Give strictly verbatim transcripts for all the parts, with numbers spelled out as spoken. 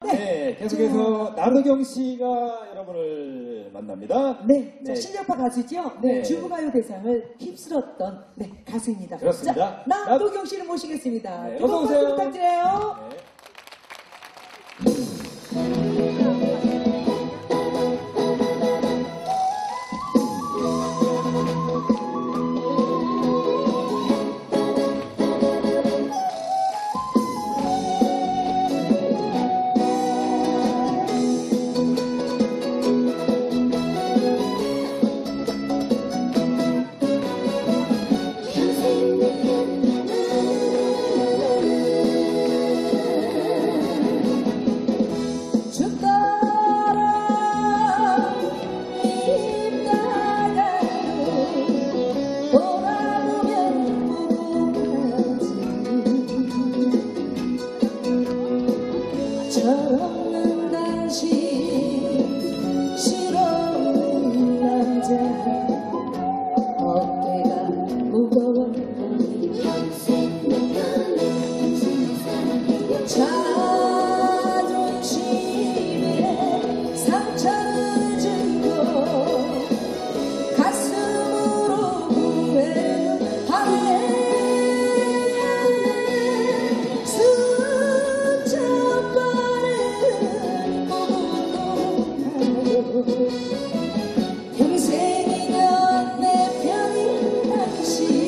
네, 계속해서 나도경 씨가 여러분을 만납니다. 네, 네. 실력파 가수죠. 네, 네. 주부가요 대상을 휩쓸었던 네, 가수입니다. 그렇습니다. 자, 나도경 씨를 모시겠습니다. 네, 뜨거운 어서 오세요. 박수 부탁드려요. 네. 철없는 당신 싫어하는 남자 어깨가 무거워 자존심에 상처를 주고 가슴으로 후회하네 평생이면 내 편인 당신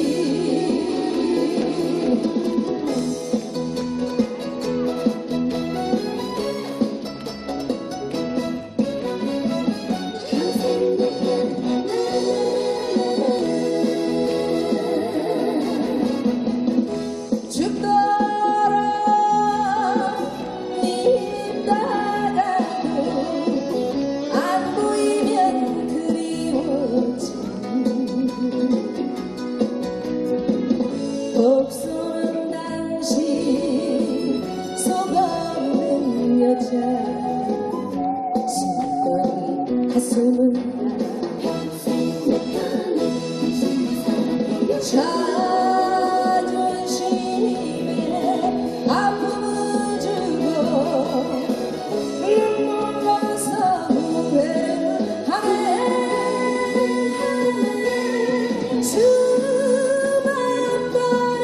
죽도록 믿다가도 안 보이면 그리워져 복수는 당신 속 없는 여자 숨거리 가슴을 자존심에 아픔을 주고 눈물 나서 후회하네 수만 번을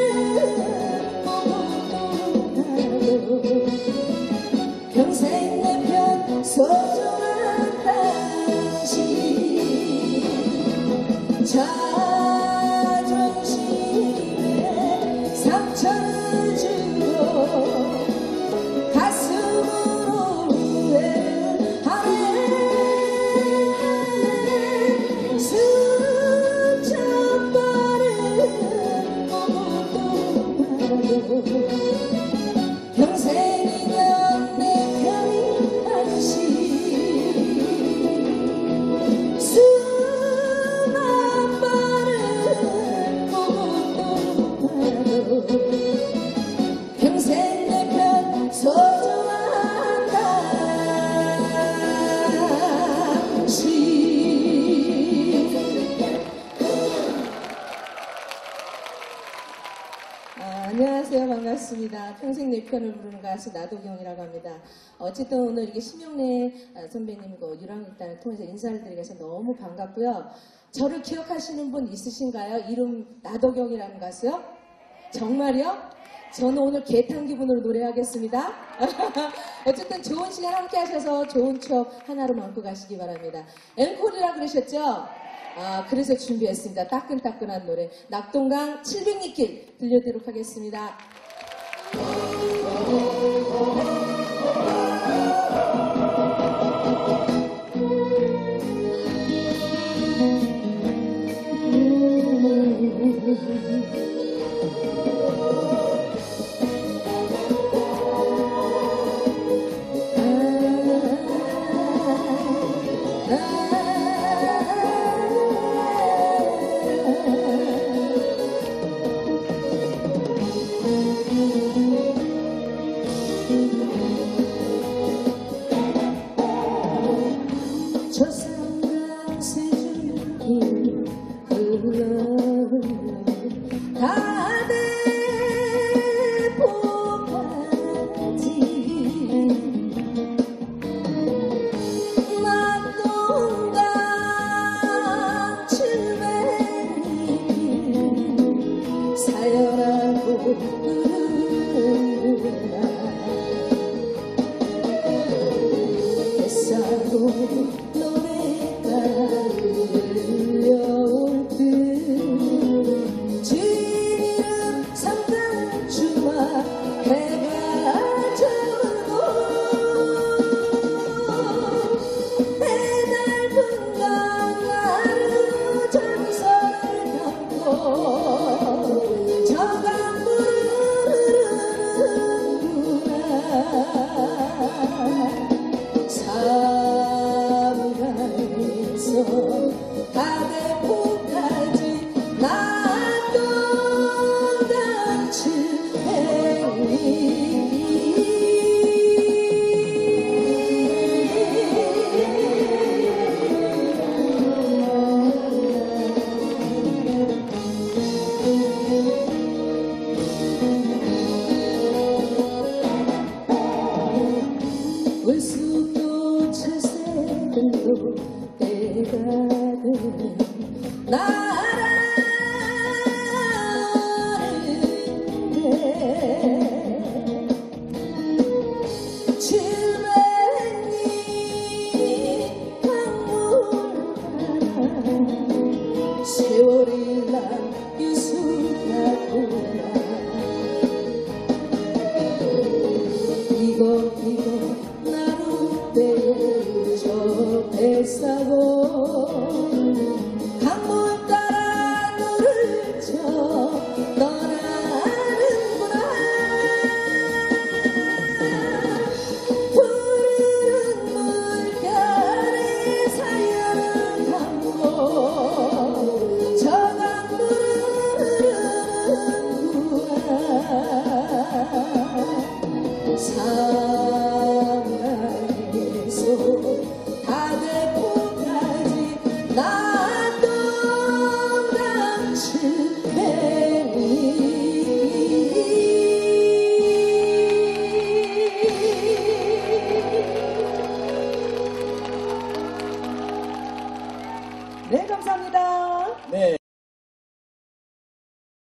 보고 평생 내 편 소중한 당신 자존심에 상처를 주고 가슴으로 후회하네 수천 번을 보고 평생이면 내 편인 당신 수만 번을 보고 평생 내 편 소중한 당신. 아, 안녕하세요. 반갑습니다. 평생 내 편을 부르는 가수 나도경이라고 합니다. 어쨌든 오늘 이렇게 심영래 선배님과 유랑일단을 통해서 인사를 드리게 해서 너무 반갑고요. 저를 기억하시는 분 있으신가요? 이름 나도경이라는 가수요? 정말요? 저는 오늘 개탄 기분으로 노래하겠습니다. 어쨌든 좋은 시간 함께 하셔서 좋은 추억 하나로 만고 가시기 바랍니다. 앵콜이라 그러셨죠? 아, 그래서 준비했습니다. 따끈따끈한 노래. 낙동강 칠백리 길 들려드리도록 하겠습니다. 다대포까지 뱃사로 노래가 들려올 듯 지는 삼강주마 해가 저고 내 넓은 강가로 전선을 담고 저 강물을 흐르는구나 사무라에서 다대포까지 나도 같이 불쑥도 차세도 때가 되면 날아가는데 칠백리 강물바다 세월이 난 이수가구나 이거 이거 나로 내 저 뱃사고